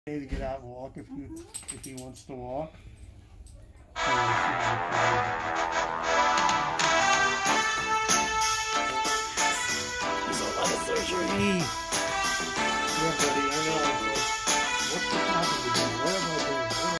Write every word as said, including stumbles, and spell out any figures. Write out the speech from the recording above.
To get out and walk if you if he wants to walk. There's a lot of surgery.